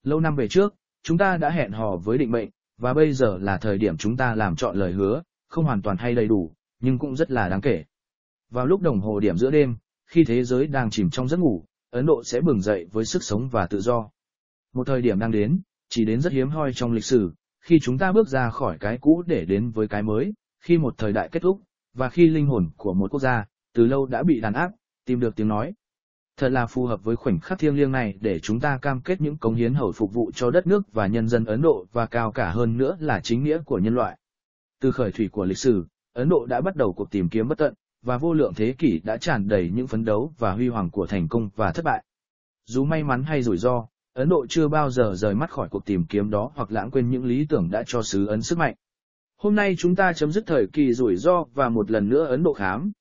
Lâu năm về trước, chúng ta đã hẹn hò với định mệnh, và bây giờ là thời điểm chúng ta làm trọn lời hứa, không hoàn toàn hay đầy đủ, nhưng cũng rất là đáng kể. Vào lúc đồng hồ điểm giữa đêm, khi thế giới đang chìm trong giấc ngủ, Ấn Độ sẽ bừng dậy với sức sống và tự do. Một thời điểm đang đến, chỉ đến rất hiếm hoi trong lịch sử, khi chúng ta bước ra khỏi cái cũ để đến với cái mới, khi một thời đại kết thúc, và khi linh hồn của một quốc gia, từ lâu đã bị đàn áp, tìm được tiếng nói. Thật là phù hợp với khoảnh khắc thiêng liêng này để chúng ta cam kết những cống hiến hậu phục vụ cho đất nước và nhân dân Ấn Độ và cao cả hơn nữa là chính nghĩa của nhân loại. Từ khởi thủy của lịch sử, Ấn Độ đã bắt đầu cuộc tìm kiếm bất tận, và vô lượng thế kỷ đã tràn đầy những phấn đấu và huy hoàng của thành công và thất bại. Dù may mắn hay rủi ro, Ấn Độ chưa bao giờ rời mắt khỏi cuộc tìm kiếm đó hoặc lãng quên những lý tưởng đã cho xứ Ấn sức mạnh. Hôm nay chúng ta chấm dứt thời kỳ rủi ro và một lần nữa Ấn Độ khám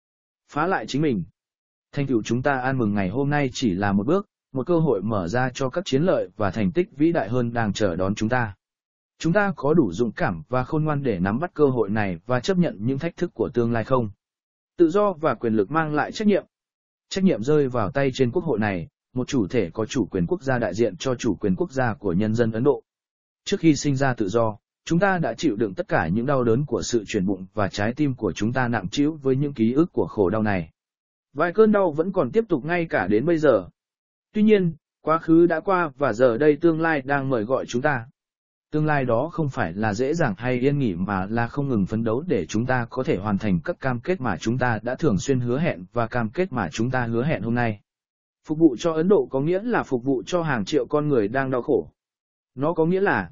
phá lại chính mình. Thành tựu chúng ta an mừng ngày hôm nay chỉ là một bước, một cơ hội mở ra cho các chiến lợi và thành tích vĩ đại hơn đang chờ đón chúng ta. Chúng ta có đủ dũng cảm và khôn ngoan để nắm bắt cơ hội này và chấp nhận những thách thức của tương lai không? Tự do và quyền lực mang lại trách nhiệm. Trách nhiệm rơi vào tay trên quốc hội này, một chủ thể có chủ quyền quốc gia đại diện cho chủ quyền quốc gia của nhân dân Ấn Độ. Trước khi sinh ra tự do, chúng ta đã chịu đựng tất cả những đau đớn của sự chuyển bụng và trái tim của chúng ta nặng trĩu với những ký ức của khổ đau này. Vài cơn đau vẫn còn tiếp tục ngay cả đến bây giờ. Tuy nhiên, quá khứ đã qua và giờ đây tương lai đang mời gọi chúng ta. Tương lai đó không phải là dễ dàng hay yên nghỉ mà là không ngừng phấn đấu để chúng ta có thể hoàn thành các cam kết mà chúng ta đã thường xuyên hứa hẹn và cam kết mà chúng ta hứa hẹn hôm nay. Phục vụ cho Ấn Độ có nghĩa là phục vụ cho hàng triệu con người đang đau khổ. Nó có nghĩa là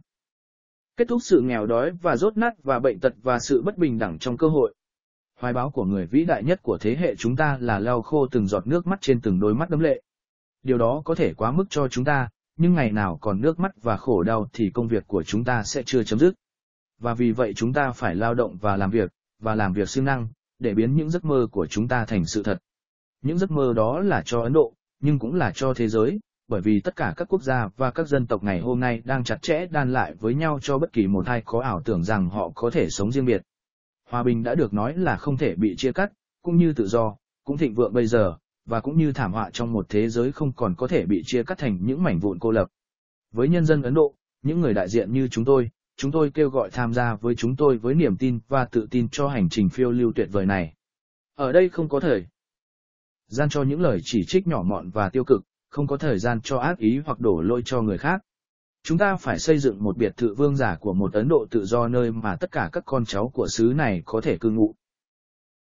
kết thúc sự nghèo đói và dốt nát và bệnh tật và sự bất bình đẳng trong cơ hội. Hoài bão của người vĩ đại nhất của thế hệ chúng ta là lau khô từng giọt nước mắt trên từng đôi mắt đẫm lệ. Điều đó có thể quá mức cho chúng ta, nhưng ngày nào còn nước mắt và khổ đau thì công việc của chúng ta sẽ chưa chấm dứt. Và vì vậy chúng ta phải lao động và làm việc siêng năng, để biến những giấc mơ của chúng ta thành sự thật. Những giấc mơ đó là cho Ấn Độ, nhưng cũng là cho thế giới, bởi vì tất cả các quốc gia và các dân tộc ngày hôm nay đang chặt chẽ đan lại với nhau cho bất kỳ một ai có ảo tưởng rằng họ có thể sống riêng biệt. Hòa bình đã được nói là không thể bị chia cắt, cũng như tự do, cũng thịnh vượng bây giờ, và cũng như thảm họa trong một thế giới không còn có thể bị chia cắt thành những mảnh vụn cô lập. Với nhân dân Ấn Độ, những người đại diện như chúng tôi kêu gọi tham gia với chúng tôi với niềm tin và tự tin cho hành trình phiêu lưu tuyệt vời này. Ở đây không có thời gian cho những lời chỉ trích nhỏ mọn và tiêu cực, không có thời gian cho ác ý hoặc đổ lỗi cho người khác. Chúng ta phải xây dựng một biệt thự vương giả của một Ấn Độ tự do nơi mà tất cả các con cháu của xứ này có thể cư ngụ.